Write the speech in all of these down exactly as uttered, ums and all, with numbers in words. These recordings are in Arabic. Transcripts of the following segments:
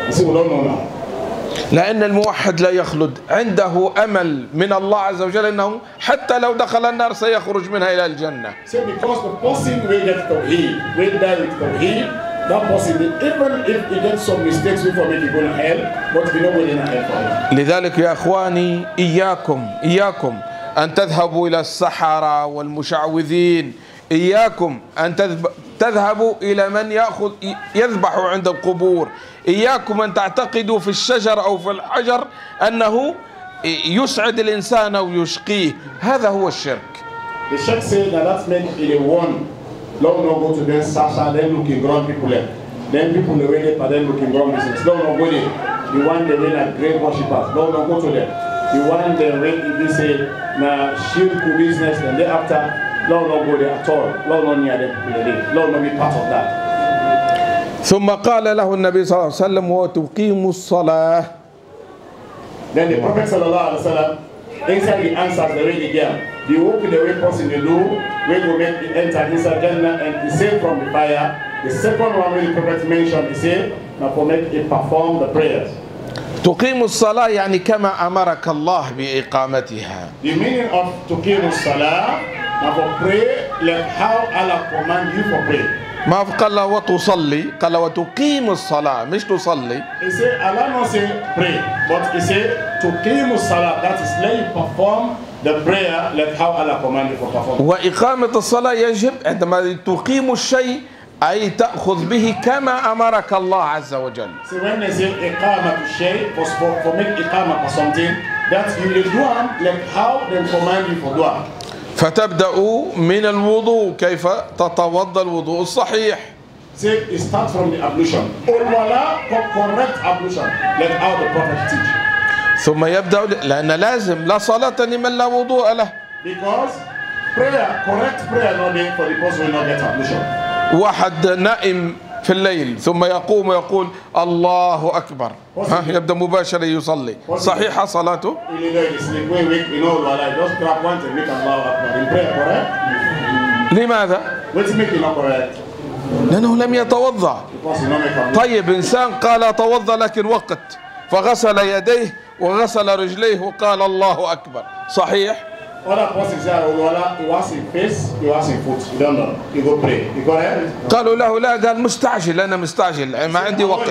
You see, we don't know now. لأن الموحد لا يخلد، عنده أمل من الله عز وجل أنه حتى لو دخل النار سيخرج منها إلى الجنة. So because the person will get tawheed, will die with tawheed, that person, even if he gets some mistakes before maybe go to hell, but he not going to hell for him. لذلك يا إخواني إياكم إياكم أن تذهبوا إلى السحرة والمشعوذين، إياكم أن تذهبوا إلى من يأخذ يذبح عند القبور، إياكم أن تعتقدوا في الشجر أو في الحجر أنه يسعد الإنسان أو يشقيه، هذا هو الشرك. The Sheikh said that that's meant in a one. Long no go to them, Sasha, then looking ground people there. Then people the way they are then looking ground business. Long no go there. The one they way like great worshippers. Long no go to them. The one they way if they say na shield business, then they after long no go there at all. Long no near them people there. Long no be part of that. ثم قال له النبي صلى الله عليه وسلم وتقيم الصلاة. Then the Prophet sallallahu alaihi wasallam inside the answers the way they get. The work the way person they do, we go make it enter inside Jannah and be saved from the fire. The second one where the Prophet mentioned, he said, now for make it perform the prayers. تقيم الصلاة يعني كما أمرك الله بإقامتها. The meaning of تقيم الصلاة, now for pray like how Allah command you for pray. ما قال وتصلي، قال وتقيم الصلاة مش تصلي. He said Allah not say pray, but he said تقيم الصلاة, that is let you perform the prayer like how Allah command you for perform. وإقامة الصلاة يجب عندما تقيم الشيء أي تأخذ به كما أمرك الله عز وجل. So when they say إقامة الشيء, for, for, for make إقامة for something, that you will do like how they command you for doing. فتبدأ من الوضوء كيف تتوضأ الوضوء الصحيح. Say it starts from the ablution. Wala correct ablution, like how the Prophet teach. ثم يبدأ لأن لازم لا صلاة لمن لا وضوء له. Because prayer, correct prayer not there for the person who will not get ablution. واحد نائم في الليل ثم يقوم ويقول الله أكبر، ها يبدأ مباشرة يصلي، صحيحة صلاته؟ لماذا؟ لأنه لم يتوضأ. طيب إنسان قال توضأ لكن وقت فغسل يديه وغسل رجليه وقال الله أكبر، صحيح؟ قالوا له لا، قال مستعجل، أنا مستعجل ما عندي وقت.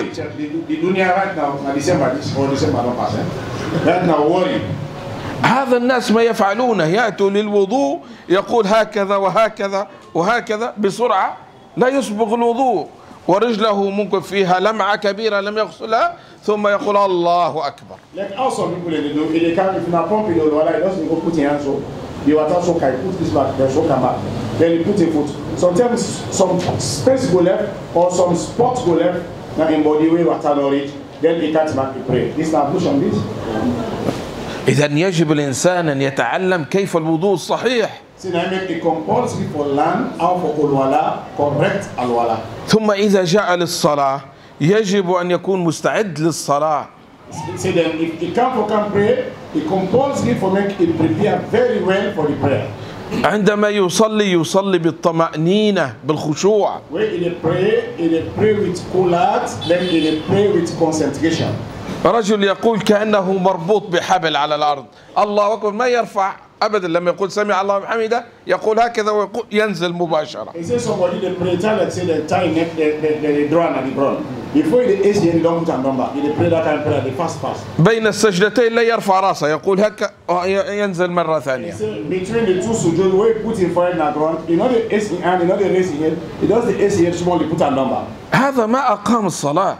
هذا الناس ما يفعلونه، يأتوا للوضوء يقول هكذا وهكذا وهكذا بسرعة، لا يسبغ الوضوء ورجله ممكن فيها لمعة كبيرة لم يغسلها ثم يقول الله أكبر. Like also people they do, they can if na pump the water, just go put your hands up, the water so can put this back, then so come back, then you put your foot. Sometimes some space go left or some spot go left, now in body way water no reach, then he can't back to pray. This na push on this. إذا يجب الإنسان أن يتعلم كيف الوضوء الصحيح. ثم إذا جاء للصلاة يجب أن يكون مستعد للصلاة. عندما يصلي يصلي بالطمأنينة بالخشوع. رجل يقول كأنه مربوط بحبل على الأرض، الله أكبر ما يرفع أبدا، لما يقول سمع الله لمن حمده يقول هكذا ويقول ينزل مباشرة. بين السجدتين لا يرفع رأسه يقول هكا ينزل مرة ثانية. هذا ما أقام الصلاة.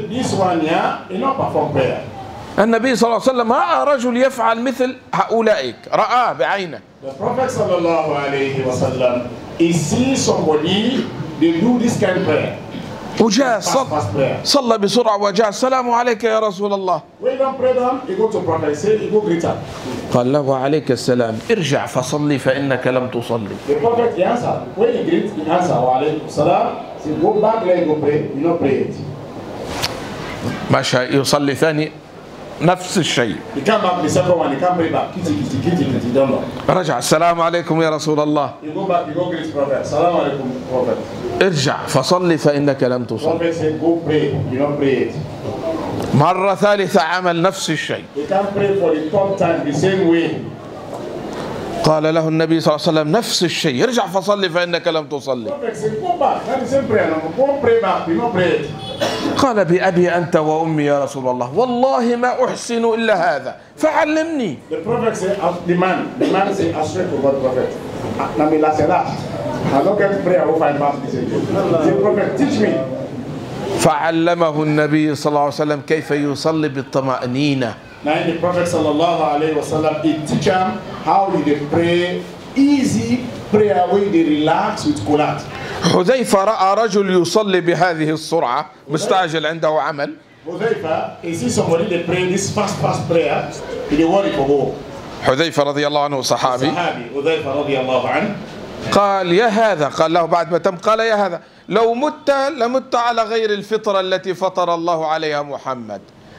النبي صلى الله عليه وسلم رأى رجل يفعل مثل هؤلاء، رآه بعينه. The Prophet sallallahu alayhi wa sallam, he sees somebody they do this kind of prayer. وجاء صلى بسرعة وجاء السلام عليك يا رسول الله. When he pray down, he go to Prophet, say he go greet him. قال له وعليك السلام، ارجع فصلي فإنك لم تصلي. The Prophet answer, when he greet, he answer وعليكم السلام. Say go back, let go pray, you not pray it. مشى يصلي ثاني نفس الشيء. He come back the second one, he come pray back. Kiti kiti kiti kiti don't know. رجع السلام عليكم يا رسول الله. He go back, he go greet Prophet. السلام عليكم Prophet. ارجع فصلي فإنك لم تصلي. Prophet say go pray, you not pray it. مرة ثالثة عمل نفس الشيء. He can pray for the third time the same way. قال له النبي صلى الله عليه وسلم نفس الشيء، ارجع فصلي فإنك لم تصلي. Prophet said, go back. That is the same prayer. No, go pray back. Do not pray it. قال بأبي أنت وأمي يا رسول الله والله ما أحسن إلا هذا فعلمني. The prophet said, the man, the man said, I swear to God, prophet. Now me last last. I don't get to pray. I will find past this again. The prophet, teach me. فعلمه النبي صلى الله عليه وسلم كيف يصلي بالطمأنينة. Now the prophet sallallahu alaihi wasallam, he teach him how they pray easy prayer where they relax with kulat. حذيفة رأى رجل يصلي بهذه السرعة مستعجل عنده عمل. حذيفة he see somebody they pray this fast fast prayer he dey worry for go. حذيفة رضي الله عنه صحابي. صحابي حذيفة رضي الله عنه. قال يا هذا، قال له بعد ما تم، قال يا هذا لو مت لمت على غير الفطرة التي فطر الله عليها محمد.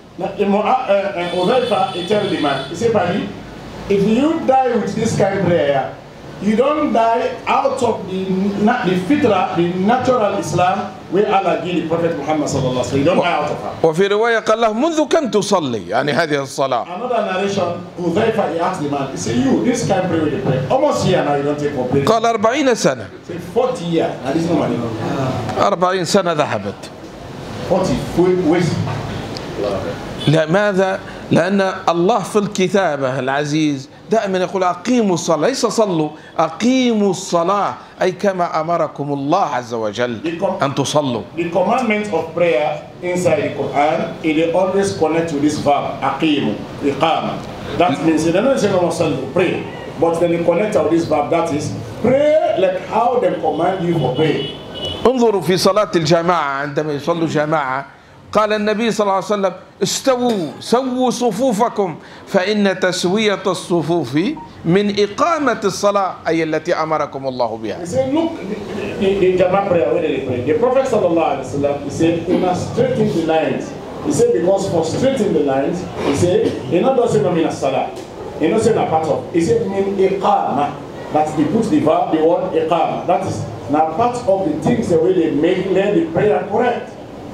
حذيفة he tell the man, he say buddy, if you die with this kind of prayer, you don't die out of the the fitra, the natural Islam where Allah gave the Prophet Muhammad sallallahu alaihi wasallam. You don't die out of her. وفي رواية قال له منذ كم تصلي يعني هذه الصلاة. Another narration, Hudhaifa he asked the man, he said, you this kind of prayer with the prayer almost here now you don't take for prayer. قال أربعين سنة. Say forty years. Now this no money. أربعين سنة ذهبت. forty waste. لماذا؟ لأن الله في الكتابة العزيز دائما يقول أقيموا الصلاة، ليس صلوا، أقيموا الصلاة، أي كما أمركم الله عز وجل أن تصلوا. The commandment of prayer inside the Quran, it always connect to this verb, أقيموا, إقامة. That means they don't say no صلوا, pray, but then they connect to this verb, that is pray like how they command you for pray. انظروا في صلاة الجماعة عندما يصلوا جماعة قال النبي صلى الله عليه وسلم استووا سووا صفوفكم فإن تسوية الصفوف من إقامة الصلاة أي التي أمركم الله بها. He said, look, the, the, the Jama prayer, where they pray. The Prophet sallallahu alaihi wasallam, he said, you must straighten the lines. He said, because for straightening the lines, he said, he not doesn't mean a salah. He not saying a part of. He said, mean iqama. That's he puts the verb, the word iqama. That is now part of the things the way they make learn the prayer correct.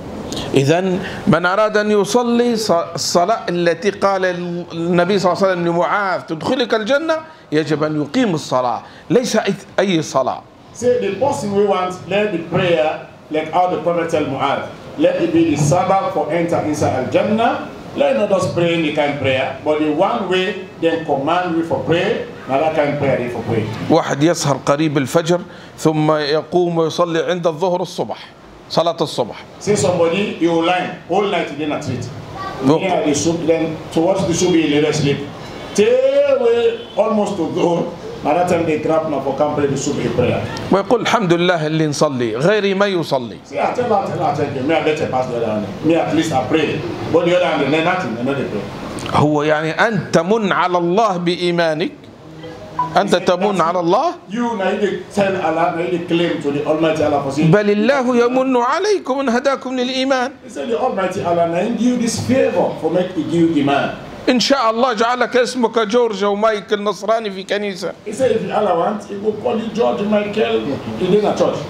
إذن من أراد أن يصلي الصلاة التي قال النبي صلى الله عليه وسلم لمعاذ تدخلك الجنة يجب أن يقيم الصلاة ليس أي صلاة. Say the person we want let the prayer like how the Prophet tell Mu'adh, let it be the sabbath for enter inside al-Jannah. Let not just pray in the kind of prayer, but the one way then command we for prayer, another kind of prayer they for pray. واحد يسهر قريب الفجر ثم يقوم ويصلي عند الظهر الصبح. صلاة الصبح. Say somebody you will line whole night you didn't treat. Near the soup, then towards the soup you let sleep. Till we almost to go. By that time they grab now for come pray the soup in prayer. ويقول الحمد لله اللي نصلي غيري ما يصلي. See I tell her, tell her, tell you, me I better pass the other one. Me at least I pray. But the other one they nothing, they not they pray. هو يعني أنت تمن على الله بإيمانك. أنت تمن على الله. You now you tell Allah, now you claim to the Almighty Allah for saying. بل الله يمن عليكم إن هداكم للإيمان. He said the Almighty Allah now give you this favor for make you give iman. إن شاء الله جعلك اسمك جورج ومايكل نصراني في كنيسة. He said if Allah wants, he will call you George Michael in a church.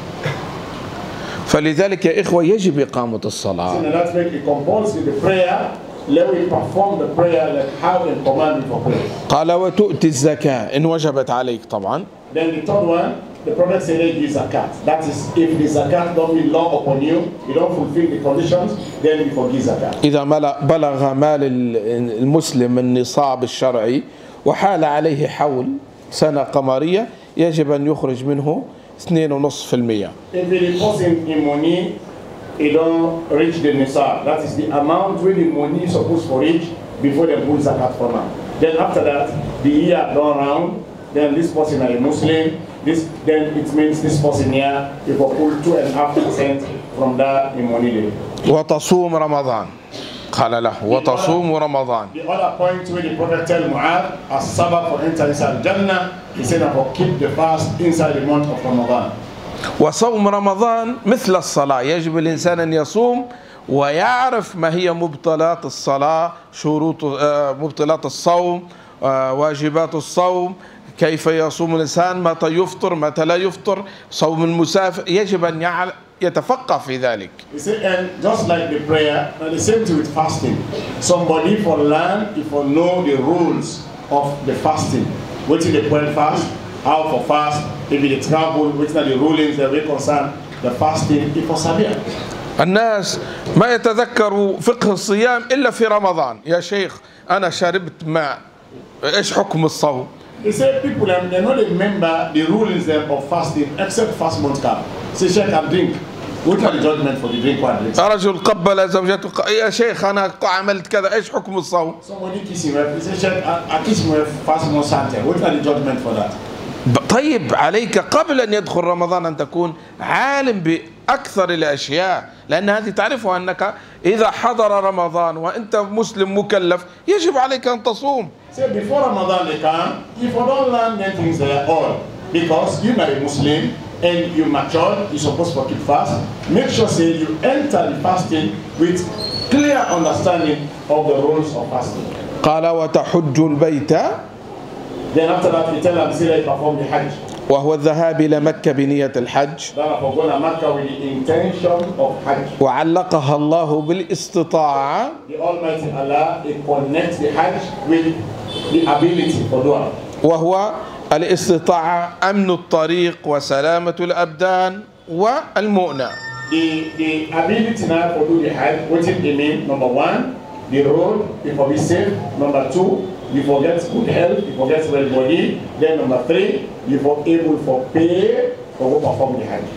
فلذلك يا إخوة يجب إقامة الصلاة. So that's make it compulsory the prayer. Let we perform the prayer like how in command for prayer. قال وتؤتي الزكاة إن وجبت عليك طبعا. Then the third one, the Prophet said give zakat. That is if the zakat don't be law upon you, you don't fulfill the conditions, then you forgive zakat. إذا بلغ مال المسلم النصاب الشرعي وحال عليه حول سنة قمرية يجب أن يخرج منه اثنين ونصف في المية. If the person in money, he don't reach the nisab. That is the amount where the money is supposed to reach before they put zakat for now. Then after that, the year gone round. Then this person is a Muslim. This then it means this person here you will pull two and a half percent from that in money. وتصوم رمضان. قال له وتصوم رمضان. The other point where the Prophet tell Mu'adh as sabbath for enter inside Jannah, he said for keep the fast inside the month of Ramadan. وصوم رمضان مثل الصلاة يجب الإنسان أن يصوم ويعرف ما هي مبطلات الصلاة شروط مبطلات الصوم واجبات الصوم كيف يصوم الإنسان، متى يفطر، متى لا يفطر، صوم المسافر، يجب أن يعلم يتفقه في ذلك. You see, and just like the prayer, and the same thing with fasting. Somebody for learn, if for know the rules of the fasting, what is the point fast, how for fast, if it travel, which are the rulings that we concern the fasting, if for severe. الناس ما يتذكروا فقه الصيام إلا في رمضان. يا شيخ أنا شربت ماء، إيش حكم الصوم؟ He said people um, they not remember the rulings of fasting except fast month come. Say Sheikh, I drink. What are the judgment for the drink one drinks? رجل قبل زوجته، يا شيخ أنا عملت كذا، إيش حكم الصوم؟ Somebody kiss him. He said Sheikh, I, I kiss him fast month Sunday. What are the judgment for that? طيب عليك قبل أن يدخل رمضان أن تكون عالم بأكثر الأشياء، لأن هذه تعرفها أنك إذا حضر رمضان وأنت مسلم مكلف يجب عليك أن تصوم. Say before Ramadan they come, if you don't learn many things there all, because you are a Muslim and you mature, you're supposed to keep fast. Make sure say you enter the fasting with clear understanding of the rules of fasting. قال وتحج البيت. Then after that, we tell them say they perform the Hajj. وهو الذهاب إلى مكة بنية الحج. Then for going to Mecca with the intention of Hajj. وعلقها الله بالاستطاعة. The Almighty Allah He connects the Hajj with the ability for doing. وهو الاستطاعة أمن الطريق وسلامة الأبدان والمؤنة. The the ability now for do the Hajj, what it mean? Number one, the road, if for be safe. Number two, you forget good health, you forget well body. Then number three, you for able for pay for go perform the Hajj.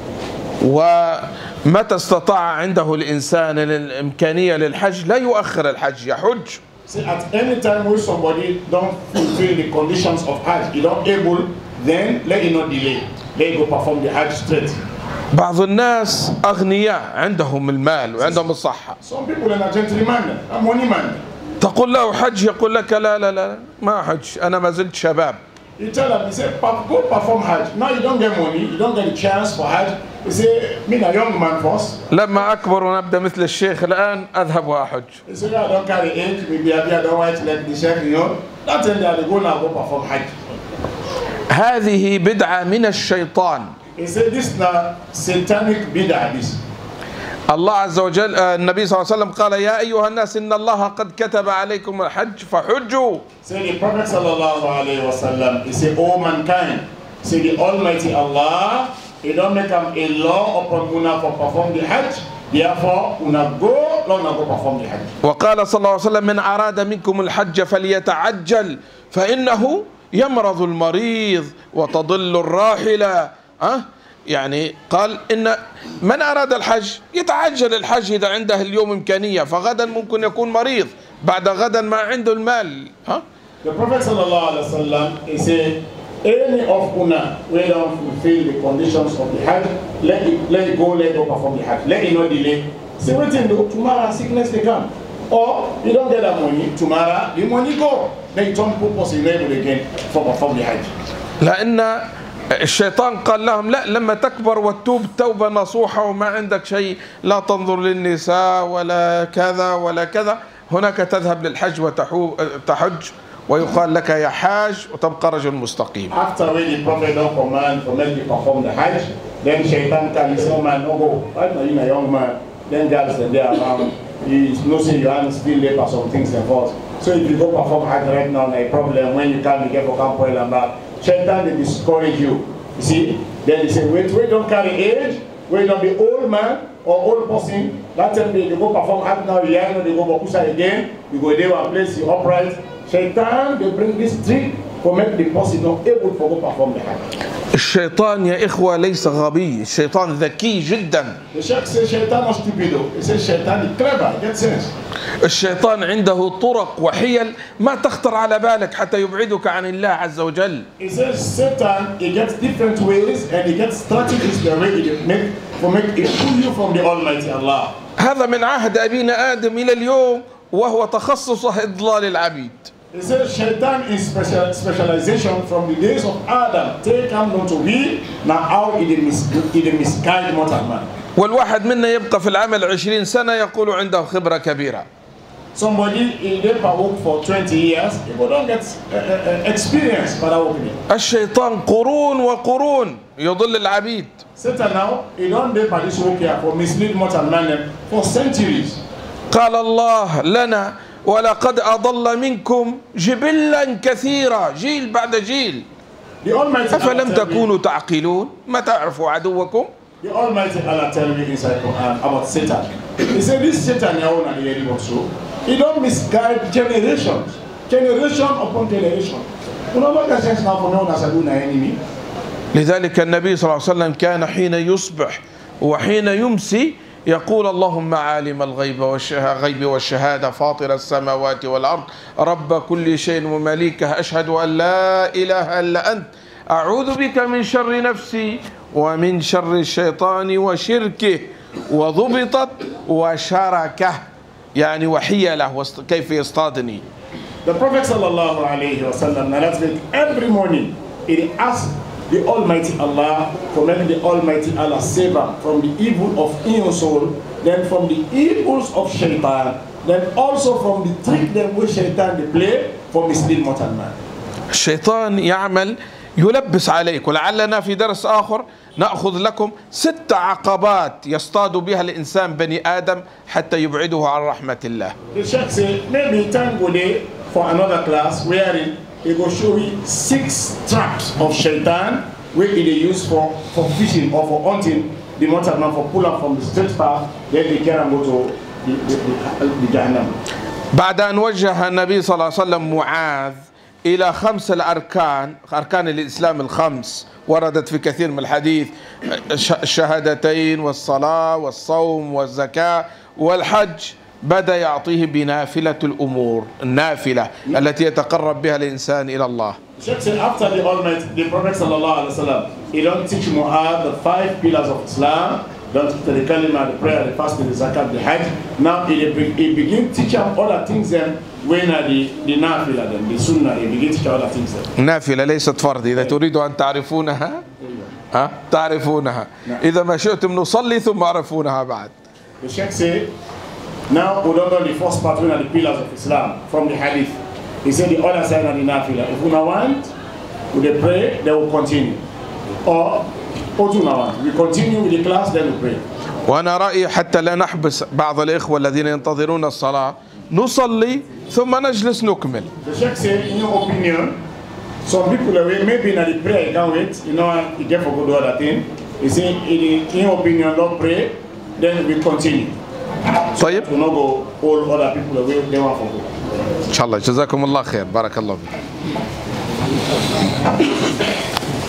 ومتى استطاع عنده الإنسان الإمكانية للحج لا يؤخر الحج، يحج. See, at any time when somebody don't fulfill the conditions of Hajj, he don't able, then let it not delay. Let it go perform the Hajj straight. بعض الناس أغنياء عندهم المال وعندهم الصحة. Some people are gentlemen, a money man. تقول له حج يقول لك لا لا لا ما حج أنا ما زلت شباب. You tell them, you say, go perform Hajj. Now you don't get money, you don't get a chance for Hajj. You say, me a young man first. لما أكبر ونبدأ مثل الشيخ الآن أذهب وأحج. You say, I don't carry age, maybe I don't want to let the sheikh, you know. That's when they go now go perform Hajj. هذه بدعة من الشيطان. He said, this is not satanic bid'ah, this. الله عز وجل النبي صلى الله عليه وسلم قال يا أيها الناس إن الله قد كتب عليكم الحج فحجوا. Say the Prophet sallallahu alaihi wasallam, he said, "O mankind, say the Almighty Allah, He don't make him a law upon una for perform the Hajj. Therefore, una go, una go perform the Hajj." وقال صلى الله عليه وسلم من أراد منكم الحج فليتعجل فإنه يمرض المريض وتضل الراحلة. أه؟ يعني قال إن من أراد الحج يتعجل الحج إذا عنده اليوم إمكانية، فغدا ممكن يكون مريض، بعد غدا ما عنده المال. ها؟ The Prophet sallallahu alaihi wasallam he said, any of una we don't fulfill the conditions of the Hajj, let it let it go, let it go perform the Hajj, let it not delay. Say what you do tomorrow, sickness they come, or you don't get that money tomorrow, the money go, then you turn purpose enable again for perform the Hajj. لأن الشيطان قال لهم لا لما تكبر وتتوب توبة نصوحة وما عندك شيء لا تنظر للنساء ولا كذا ولا كذا، هناك تذهب للحج وتحج ويقال لك يا حاج وتبقى رجل مستقيم. After when the Prophet don't command for men to perform the Hajj, then Shaitan can say, "Oh man, no go. Right now you're a young man." Then girls are there around. He's noticing you haven't still late for some things and forth. So if you go perform Hajj right now, no problem. When you come, you get for camp oil and back. Shaitan they discourage you. You see? Then they say, wait, wait, don't carry age. Wait, don't be old man or old person. That time they, they go perform Hajj now, you know, they go Bakusa again. You go there one place, you upright. Shaitan, they bring this trick for make the person not able to go perform the Hajj. الشيطان يا إخوة ليس غبي، الشيطان ذكي جدا. The Sheikh says Shaitan not stupid though. He says Shaitan is clever, he gets sense. الشيطان عنده طرق وحيل ما تخطر على بالك حتى يبعدك عن الله عز وجل. He says Satan, he gets different ways and he gets strategies the way he make for make it pull you from the Almighty Allah. هذا من عهد أبينا آدم إلى اليوم وهو تخصصه إضلال العبيد. He says Shaitan is special specialization from the days of Adam. Take him not to be now how he mis he misguide mortal man. والواحد منا يبقى في العمل عشرين سنة يقول عنده خبرة كبيرة. somebody in the work for twenty years, if you don't get uh, uh, experience for that working. الشيطان قرون وقرون يضل العبيد. Satan now, he don't do this work here for mislead mortal man for centuries. قال الله لنا ولقد أضل منكم جبلا كثيرا جيل بعد جيل أفلم تكونوا تعقلون ما تعرفوا عدوكم. The Almighty Allah tell me inside Quran about Satan. He said this Satan now and the also. He don't misguide generations, generation upon generation. لذلك النبي صلى الله عليه وسلم كان حين يصبح وحين يمسي يقول اللهم عالم الغيب والغيب والشهادة فاطر السماوات والأرض رب كل شيء ومليكه أشهد أن لا إله إلا أنت أعوذ بك من شر نفسي ومن شر الشيطان وشركه وضبطت وشركه يعني وحيله كيف يصطادني. The Prophet sallallahu alayhi wa sallam narrated every morning he asked the Almighty Allah for making the Almighty Allah save him from the evil of evil soul, then from the evils of shaitan, then also from the trick that which shaitan they play for misleading mortal man. الشيطان يعمل يلبس عليك ولعلنا في درس آخر نأخذ لكم ست عقبات يصطاد بها الإنسان بني آدم حتى يبعده عن رحمة الله. The Sheikh say maybe time go there for another class wherein he will show you six traps of shaitan where they use for, for fishing or for hunting the mortal man for pull up from the straight path then they can go to the, the, the, the Jahannam. بعد أن وجه النبي صلى الله عليه وسلم معاذ إلى خمس الأركان أركان الإسلام الخمس وردت في كثير من الحديث الشهادتين والصلاة والصوم والزكاة والحج بدأ يعطيه بنافلة الأمور النافلة التي يتقرب بها الإنسان إلى الله. Sheikh said after the Almighty, the Prophet sallallahu alaihi wasallam, he don't teach Mu'adh the five pillars of Islam, don't teach the kalima, the prayer, the fasting, the zakat, the hajj. Now he, he begin teach them other things then when are the the nafila then the sunnah he begin teach other things then. نافلة ليست فرض إذا تريدوا أن تعرفونها ها تعرفونها إذا ما شئتم نصلي ثم عرفونها بعد. The Sheikh say now we don't know the first part when are the pillars of Islam from the hadith. He said the other side are the nafila. If we now want, we they pray, they will continue. Or we continue with the class, then we pray. وأنا رأيي حتى لا نحبس بعض الإخوة الذين ينتظرون الصلاة نصلي ثم نجلس نكمل. The Sheikh said, in your opinion, some people away maybe in the prayer, you can't wait, you know, you get for good other thing. He said, in your opinion, don't pray, then we continue. طيب. To not go all other people away, they want for good. إن شاء الله جزاكم الله خير بارك الله فيكم.